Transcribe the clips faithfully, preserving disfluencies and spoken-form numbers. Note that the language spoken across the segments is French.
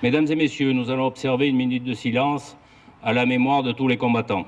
Mesdames et messieurs, nous allons observer une minute de silence à la mémoire de tous les combattants.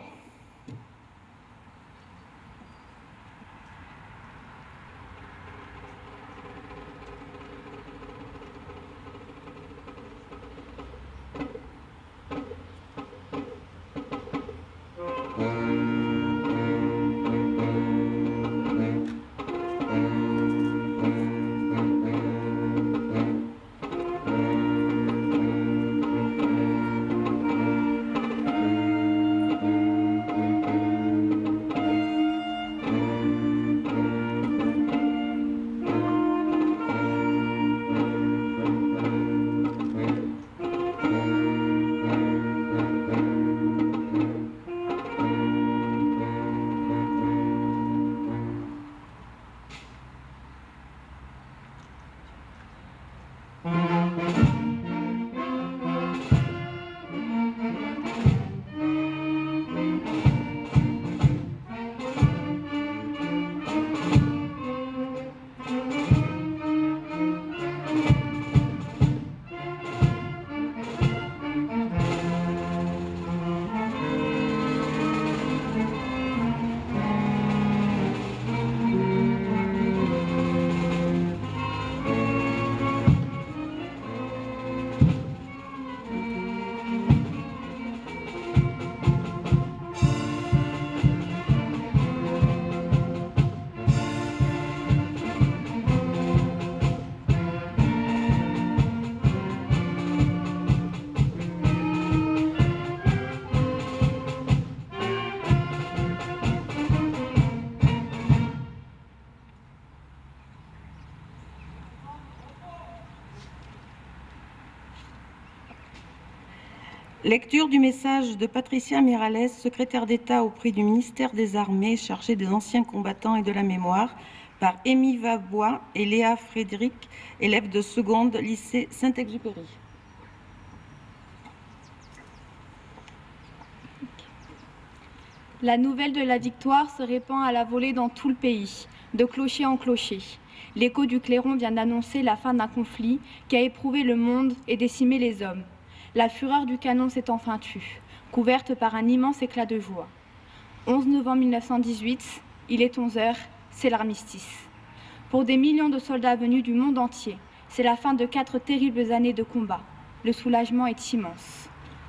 Lecture du message de Patricia Miralles, secrétaire d'État auprès du ministère des Armées chargée des anciens combattants et de la mémoire, par Émy Vavois et Léa Frédéric, élèves de seconde lycée Saint-Exupéry. La nouvelle de la victoire se répand à la volée dans tout le pays, de clocher en clocher. L'écho du clairon vient d'annoncer la fin d'un conflit qui a éprouvé le monde et décimé les hommes. La fureur du canon s'est enfin tue, couverte par un immense éclat de joie. onze novembre mille neuf cent dix-huit, il est onze heures, c'est l'armistice. Pour des millions de soldats venus du monde entier, c'est la fin de quatre terribles années de combat. Le soulagement est immense.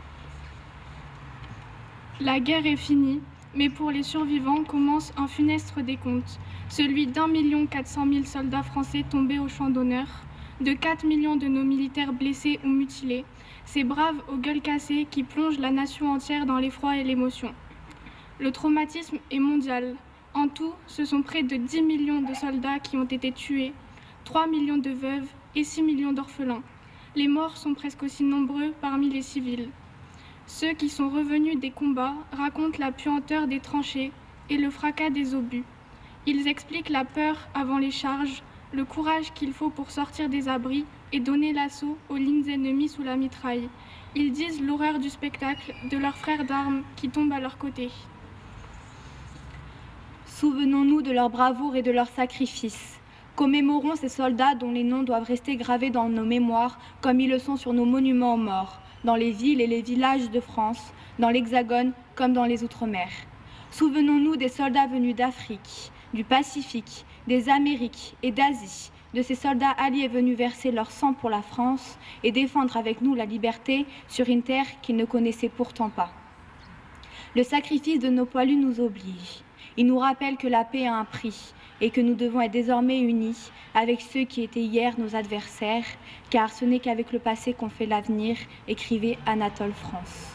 La guerre est finie, mais pour les survivants commence un funeste décompte, celui d'un million quatre cent mille soldats français tombés au champ d'honneur, de quatre millions de nos militaires blessés ou mutilés, ces braves aux gueules cassées qui plongent la nation entière dans l'effroi et l'émotion. Le traumatisme est mondial. En tout, ce sont près de dix millions de soldats qui ont été tués, trois millions de veuves et six millions d'orphelins. Les morts sont presque aussi nombreux parmi les civils. Ceux qui sont revenus des combats racontent la puanteur des tranchées et le fracas des obus. Ils expliquent la peur avant les charges, le courage qu'il faut pour sortir des abris et donner l'assaut aux lignes ennemies sous la mitraille. Ils disent l'horreur du spectacle de leurs frères d'armes qui tombent à leur côté. Souvenons-nous de leur bravoure et de leur sacrifice. Commémorons ces soldats dont les noms doivent rester gravés dans nos mémoires comme ils le sont sur nos monuments aux morts, dans les villes et les villages de France, dans l'Hexagone comme dans les Outre-mer. Souvenons-nous des soldats venus d'Afrique, du Pacifique, des Amériques et d'Asie, de ces soldats alliés venus verser leur sang pour la France et défendre avec nous la liberté sur une terre qu'ils ne connaissaient pourtant pas. Le sacrifice de nos poilus nous oblige. Il nous rappelle que la paix a un prix et que nous devons être désormais unis avec ceux qui étaient hier nos adversaires, car ce n'est qu'avec le passé qu'on fait l'avenir, écrivait Anatole France.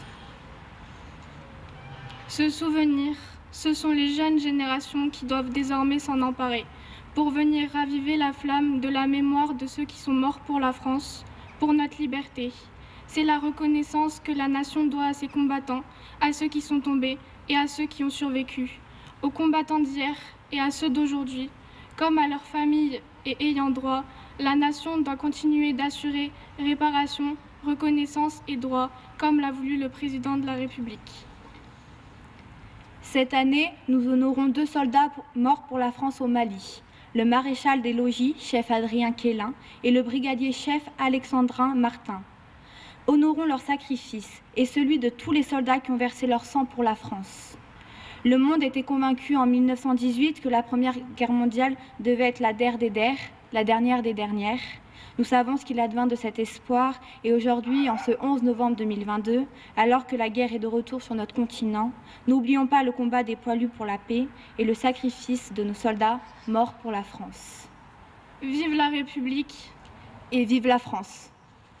Ce souvenir, ce sont les jeunes générations qui doivent désormais s'en emparer, pour venir raviver la flamme de la mémoire de ceux qui sont morts pour la France, pour notre liberté. C'est la reconnaissance que la nation doit à ses combattants, à ceux qui sont tombés et à ceux qui ont survécu, aux combattants d'hier et à ceux d'aujourd'hui. Comme à leurs familles et ayant droit, la nation doit continuer d'assurer réparation, reconnaissance et droit, comme l'a voulu le président de la République. Cette année, nous honorons deux soldats morts pour la France au Mali. Le maréchal des logis, chef Adrien Quélin, et le brigadier chef Alexandrin Martin. Honorons leur sacrifice et celui de tous les soldats qui ont versé leur sang pour la France. Le monde était convaincu en mille neuf cent dix-huit que la Première Guerre mondiale devait être la der des der, la dernière des dernières. Nous savons ce qu'il advint de cet espoir et aujourd'hui, en ce onze novembre deux mille vingt-deux, alors que la guerre est de retour sur notre continent, n'oublions pas le combat des poilus pour la paix et le sacrifice de nos soldats morts pour la France. Vive la République et vive la France.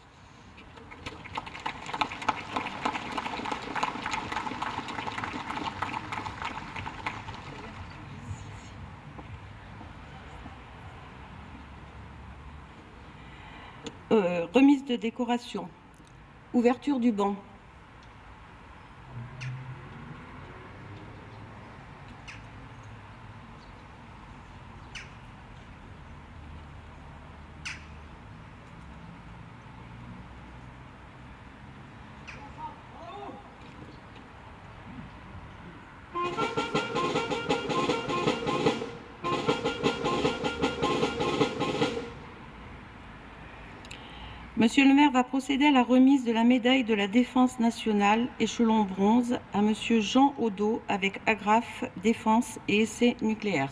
Euh, remise de décoration. Ouverture du banc. Monsieur le maire va procéder à la remise de la médaille de la Défense nationale, échelon bronze, à Monsieur Jean Audeau avec agrafe Défense et essais nucléaires.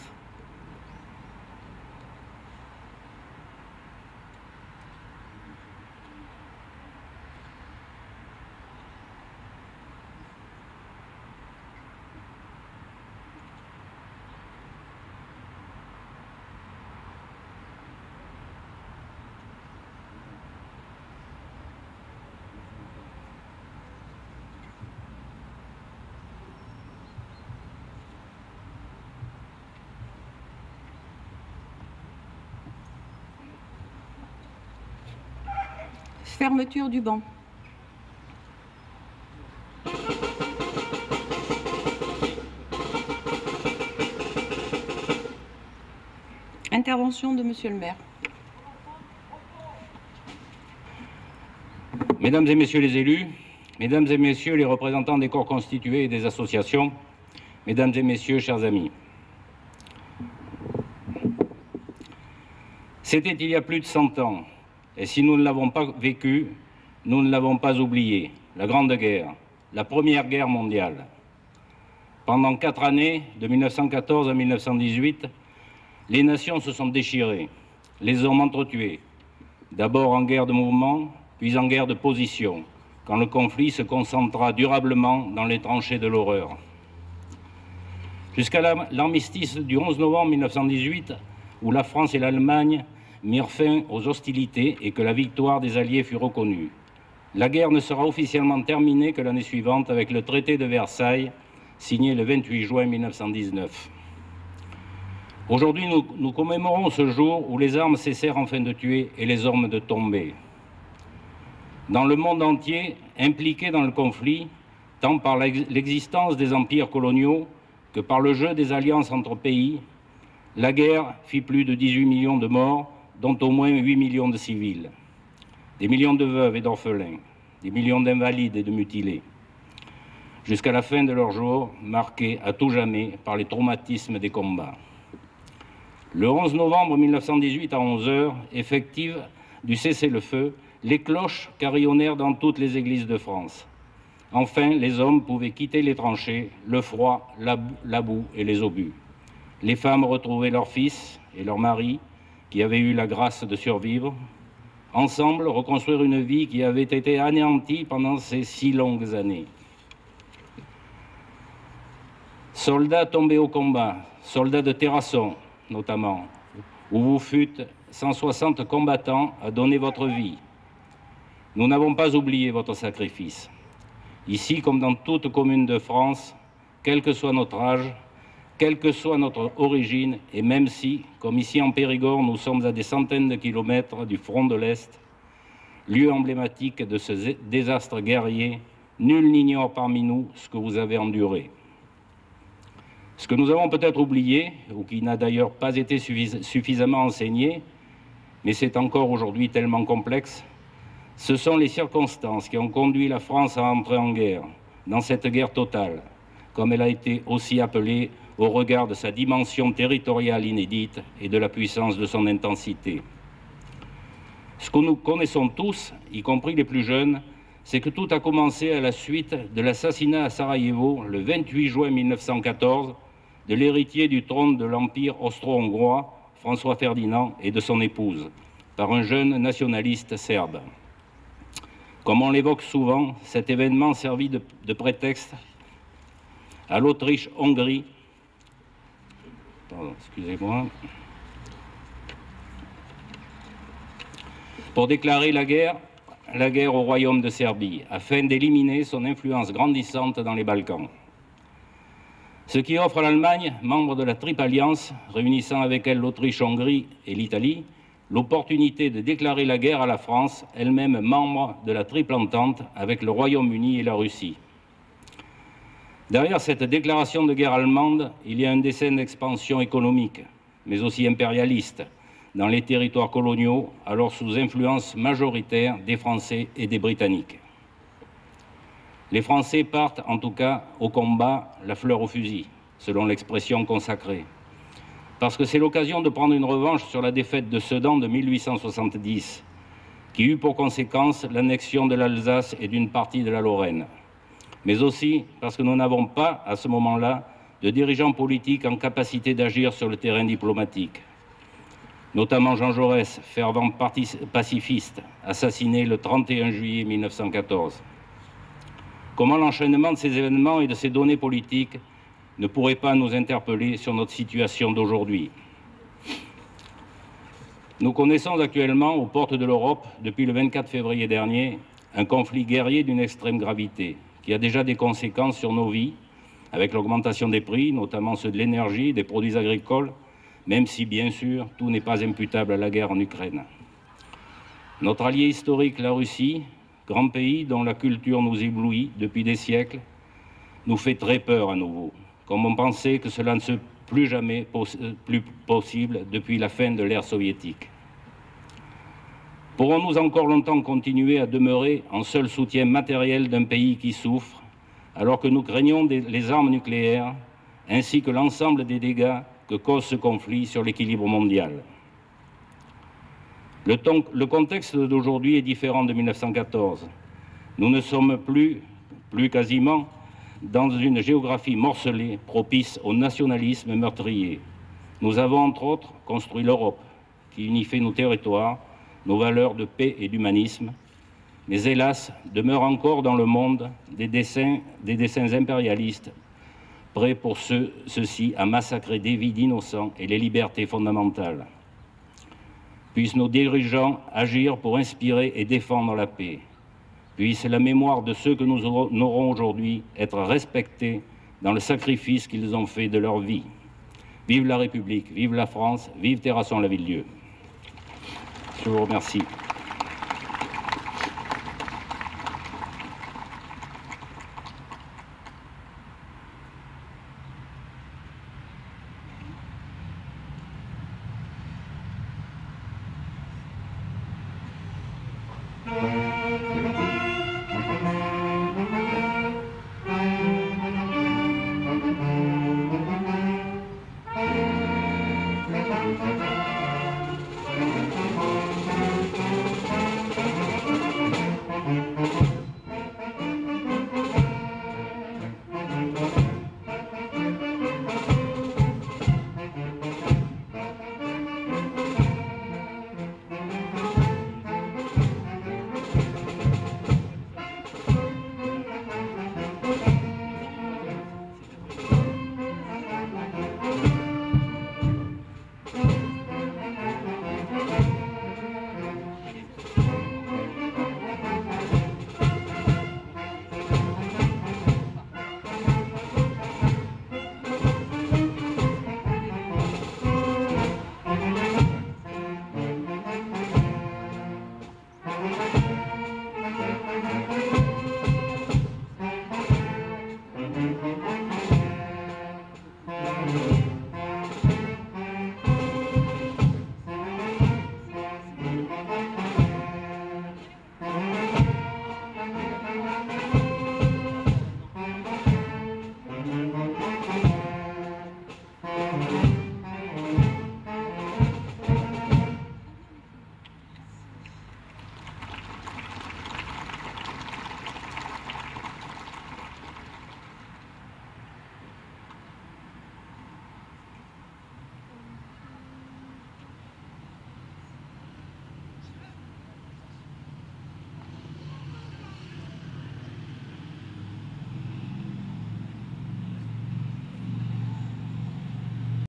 Fermeture du banc. Intervention de Monsieur le maire. Mesdames et Messieurs les élus, Mesdames et Messieurs les représentants des corps constitués et des associations, Mesdames et Messieurs, chers amis. C'était il y a plus de cent ans. Et si nous ne l'avons pas vécu, nous ne l'avons pas oublié. La Grande Guerre, la Première Guerre mondiale. Pendant quatre années, de mille neuf cent quatorze à mille neuf cent dix-huit, les nations se sont déchirées, les hommes entretués, d'abord en guerre de mouvement, puis en guerre de position, quand le conflit se concentra durablement dans les tranchées de l'horreur. Jusqu'à l'armistice du onze novembre mille neuf cent dix-huit, où la France et l'Allemagne mirent fin aux hostilités et que la victoire des Alliés fut reconnue. La guerre ne sera officiellement terminée que l'année suivante avec le traité de Versailles, signé le vingt-huit juin mille neuf cent dix-neuf. Aujourd'hui, nous, nous commémorons ce jour où les armes cessèrent enfin de tuer et les hommes de tomber. Dans le monde entier, impliqué dans le conflit, tant par l'existence des empires coloniaux que par le jeu des alliances entre pays, la guerre fit plus de dix-huit millions de morts, dont au moins huit millions de civils, des millions de veuves et d'orphelins, des millions d'invalides et de mutilés, jusqu'à la fin de leurs jours, marqués à tout jamais par les traumatismes des combats. Le onze novembre mille neuf cent dix-huit à onze heures, effective du cessez-le-feu, les cloches carillonnèrent dans toutes les églises de France. Enfin, les hommes pouvaient quitter les tranchées, le froid, la, la boue et les obus. Les femmes retrouvaient leurs fils et leurs maris, qui avaient eu la grâce de survivre, ensemble reconstruire une vie qui avait été anéantie pendant ces si longues années. Soldats tombés au combat, soldats de Terrasson notamment, où vous fûtes cent soixante combattants à donner votre vie. Nous n'avons pas oublié votre sacrifice. Ici, comme dans toute commune de France, quel que soit notre âge, quelle que soit notre origine, et même si, comme ici en Périgord, nous sommes à des centaines de kilomètres du front de l'Est, lieu emblématique de ce désastre guerrier, nul n'ignore parmi nous ce que vous avez enduré. Ce que nous avons peut-être oublié, ou qui n'a d'ailleurs pas été suffisamment enseigné, mais c'est encore aujourd'hui tellement complexe, ce sont les circonstances qui ont conduit la France à entrer en guerre, dans cette guerre totale, comme elle a été aussi appelée au regard de sa dimension territoriale inédite et de la puissance de son intensité. Ce que nous connaissons tous, y compris les plus jeunes, c'est que tout a commencé à la suite de l'assassinat à Sarajevo, le vingt-huit juin mille neuf cent quatorze, de l'héritier du trône de l'Empire austro-hongrois, François Ferdinand, et de son épouse, par un jeune nationaliste serbe. Comme on l'évoque souvent, cet événement servit de, de prétexte à l'Autriche-Hongrie, pardon, excusez-moi, pour déclarer la guerre, la guerre au Royaume de Serbie, afin d'éliminer son influence grandissante dans les Balkans. Ce qui offre à l'Allemagne, membre de la Triple Alliance, réunissant avec elle l'Autriche-Hongrie et l'Italie, l'opportunité de déclarer la guerre à la France, elle-même membre de la Triple Entente avec le Royaume-Uni et la Russie. Derrière cette déclaration de guerre allemande, il y a un dessein d'expansion économique, mais aussi impérialiste, dans les territoires coloniaux, alors sous influence majoritaire des Français et des Britanniques. Les Français partent, en tout cas, au combat, la fleur au fusil, selon l'expression consacrée. Parce que c'est l'occasion de prendre une revanche sur la défaite de Sedan de mille huit cent soixante-dix, qui eut pour conséquence l'annexion de l'Alsace et d'une partie de la Lorraine. Mais aussi parce que nous n'avons pas, à ce moment-là, de dirigeants politiques en capacité d'agir sur le terrain diplomatique. Notamment Jean Jaurès, fervent pacifiste, assassiné le trente et un juillet mille neuf cent quatorze. Comment l'enchaînement de ces événements et de ces données politiques ne pourrait pas nous interpeller sur notre situation d'aujourd'hui. Nous connaissons actuellement, aux portes de l'Europe, depuis le vingt-quatre février dernier, un conflit guerrier d'une extrême gravité, qui a déjà des conséquences sur nos vies, avec l'augmentation des prix, notamment ceux de l'énergie, des produits agricoles, même si, bien sûr, tout n'est pas imputable à la guerre en Ukraine. Notre allié historique, la Russie, grand pays dont la culture nous éblouit depuis des siècles, nous fait très peur à nouveau, comme on pensait que cela ne serait plus jamais poss- plus possible depuis la fin de l'ère soviétique. Pourrons-nous encore longtemps continuer à demeurer en seul soutien matériel d'un pays qui souffre, alors que nous craignons des, les armes nucléaires, ainsi que l'ensemble des dégâts que cause ce conflit sur l'équilibre mondial? Le, ton, le contexte d'aujourd'hui est différent de mille neuf cent quatorze. Nous ne sommes plus, plus quasiment, dans une géographie morcelée, propice au nationalisme meurtrier. Nous avons, entre autres, construit l'Europe, qui unifie nos territoires, nos valeurs de paix et d'humanisme, mais hélas, demeurent encore dans le monde des desseins, des desseins impérialistes, prêts pour ceux, ceux-ci à massacrer des vies d'innocents et les libertés fondamentales. Puissent nos dirigeants agir pour inspirer et défendre la paix. Puisse la mémoire de ceux que nous aurons aujourd'hui être respectée dans le sacrifice qu'ils ont fait de leur vie. Vive la République, vive la France, vive Terrasson Lavilledieu. Je vous remercie.